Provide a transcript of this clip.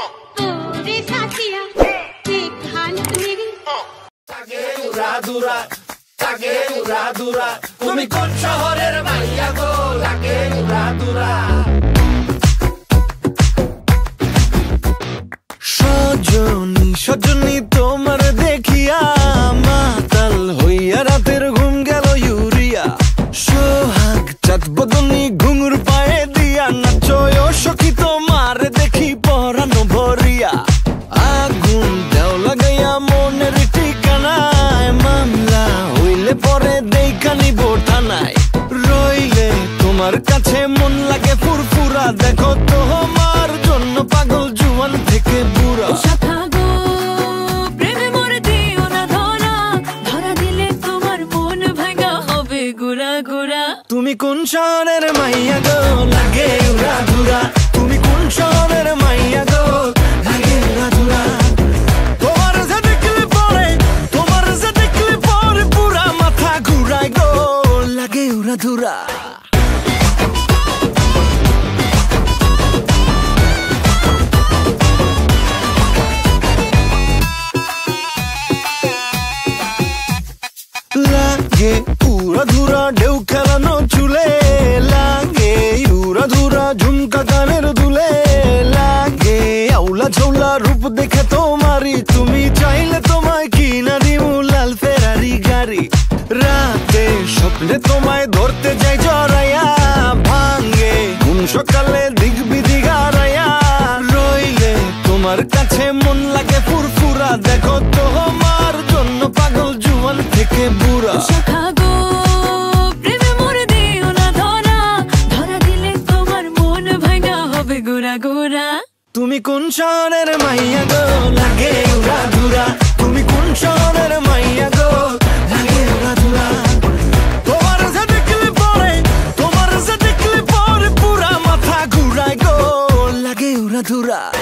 ओरे साथिया देख हालत मेरी তাকে উড়া দুরা তুমি কোন শহরের মাইয়া গো লাগে উড়া দুরা সজনী তোমার দেখিয়া মাতাল হইয়া রাতের ঘুম গেল ইউরিয়া সোহাগ চাঁদ বদনী ঘুঙুর পায়ে দিয়া নাচয় সখী তোমার দেখি পরানো ভরিয়া আগুন দেও লাগাইয়া মনের ঠিকানায় মামলা হইলে পরে দেখা নিব থানায় রইলে তোমার কাছে মন লাগে ফুরফুরা দেখো তোমার জন্য পাগল জুয়ান থেকে বুড়া তুমি কোন শহরের মাইয়া গো লাগে উড়া ধুরা তুমি কোন শহরের মাইয়া গো লাগে উড়া ধুরা তোমার যে দেখলে পরে পুরা মাথা ঘুরায় গো লাগে উড়া ধুরা লাগে উড়া ধুরা ঢেউ খেলানো চুলে লাগে উড়া ধুরা ঝুমকা গানের দুলে লাগে আউলা ঝৌলা রূপ দেখে তোমারি তুমি চাইলে তোমায় কিনা দিমু লাল ফেরারি গাড়ি রাতে স্বপ্নে তোমায় ধরতে যাই জড়াইয়া ভাঙ্গে ঘুম সকালে দিক বিধি গারাইয়া রইলে তোমার কাছে মন লাগে ফুরফুরা দেখো তোমার জন্য পাগল জুয়ান থেকে বুড়া তুমি কোন শহরের মাইয়া গো লাগে উড়া ধুরা তুমি কোন শহরের মাইয়া গো লাগে উড়া ধুরা তোমার যে দেখলে পরে পুরা মাথা ঘুরায় গো লাগে উড়া ধুরা